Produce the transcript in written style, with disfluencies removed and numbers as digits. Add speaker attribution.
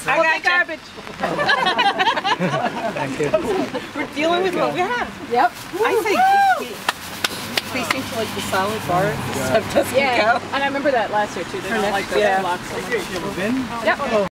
Speaker 1: I got garbage.
Speaker 2: Thank you.
Speaker 1: We're dealing with what we have.
Speaker 3: Yep.
Speaker 1: I think they seem to like the solid bar. Stuff doesn't go.
Speaker 3: And I remember that last year too. They don't like the blocks so much.
Speaker 2: Ever been?
Speaker 3: Yep.